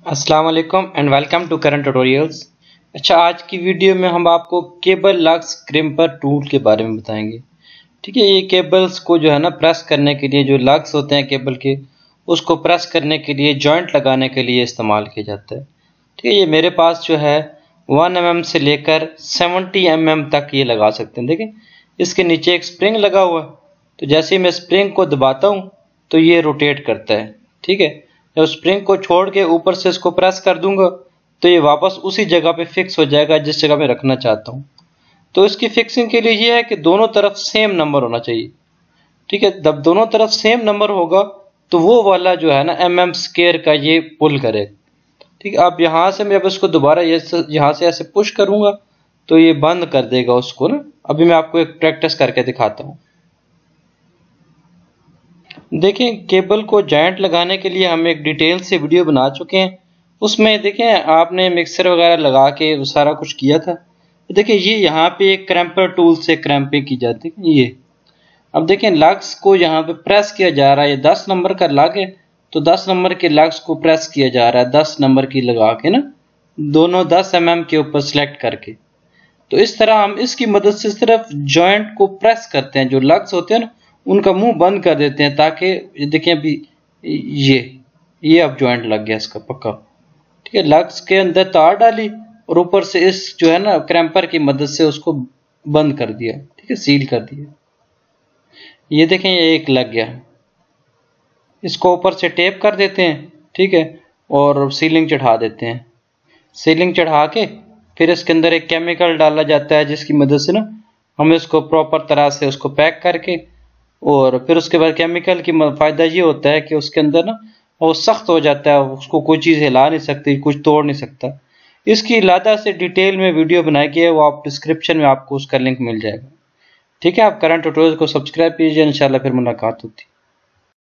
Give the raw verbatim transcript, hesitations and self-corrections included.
अस्सलाम वालेकुम and welcome to current tutorials. अच्छा, आज की वीडियो में हम आपको केबल लग्स क्रिम्पर टूल के बारे में बताएंगे। ठीक है, ये केबल्स को जो है ना प्रेस करने के लिए, जो लग्स होते हैं केबल के, उसको प्रेस करने के लिए, जॉइंट लगाने के लिए इस्तेमाल किया जाता है। ठीक है, ये मेरे पास जो है वन एम एम से लेकर सेवेंटी एम एम तक ये लगा सकते हैं। देखिए, इसके नीचे एक स्प्रिंग लगा हुआ है, तो जैसे ही मैं स्प्रिंग को दबाता हूँ तो ये रोटेट करता है। ठीक है, जब स्प्रिंग को छोड़ के ऊपर से इसको प्रेस कर दूंगा तो ये वापस उसी जगह पे फिक्स हो जाएगा जिस जगह मैं रखना चाहता हूँ। तो इसकी फिक्सिंग के लिए ये है कि दोनों तरफ सेम नंबर होना चाहिए। ठीक है, जब दोनों तरफ सेम नंबर होगा तो वो वाला जो है ना एम एम स्क्वायर का ये पुल करेगा। ठीक है, अब यहाँ से मैं अब इसको दोबारा यहाँ से ऐसे पुश करूंगा तो ये बंद कर देगा उसको ना। अभी मैं आपको एक प्रैक्टिस करके दिखाता हूँ। देखिए, केबल को जॉइंट लगाने के लिए हम एक डिटेल से वीडियो बना चुके हैं। उसमें देखें आपने मिक्सर वगैरह लगा के सारा कुछ किया था। देखिए, ये यहाँ पे एक क्रैम्पर टूल से क्रैम्पिंग की जाती है। ये अब देखें लग्स को यहाँ पे प्रेस किया जा रहा है। ये दस नंबर का लग है तो दस नंबर के लग्स को प्रेस किया जा रहा है, दस नंबर की लगा के ना, दोनों दस एम एम के ऊपर सेलेक्ट करके। तो इस तरह हम इसकी मदद से सिर्फ जॉइंट को प्रेस करते हैं। जो लग्स होते हैं ना उनका मुंह बंद कर देते हैं, ताकि देखें अभी ये ये अब जॉइंट लग गया इसका पक्का। ठीक है, लग्स के अंदर तार डाली और ऊपर से इस जो है ना क्रैम्पर की मदद से उसको बंद कर दिया। ठीक है, सील कर दिया। ये देखें, ये एक लग गया। इसको ऊपर से टेप कर देते हैं। ठीक है, और सीलिंग चढ़ा देते हैं। सीलिंग चढ़ा के फिर इसके अंदर एक केमिकल डाला जाता है जिसकी मदद से ना हम इसको प्रॉपर तरह से उसको पैक करके, और फिर उसके बाद केमिकल की फायदा ये होता है कि उसके अंदर ना वो सख्त हो जाता है, उसको कोई चीज़ हिला नहीं सकती, कुछ तोड़ नहीं सकता। इसकी लादा से डिटेल में वीडियो बनाई गई है, वो आप डिस्क्रिप्शन में आपको उसका लिंक मिल जाएगा। ठीक है, आप करंट ट्यूटोरियल को सब्सक्राइब कीजिए, इंशाल्लाह फिर मुलाकात होती है।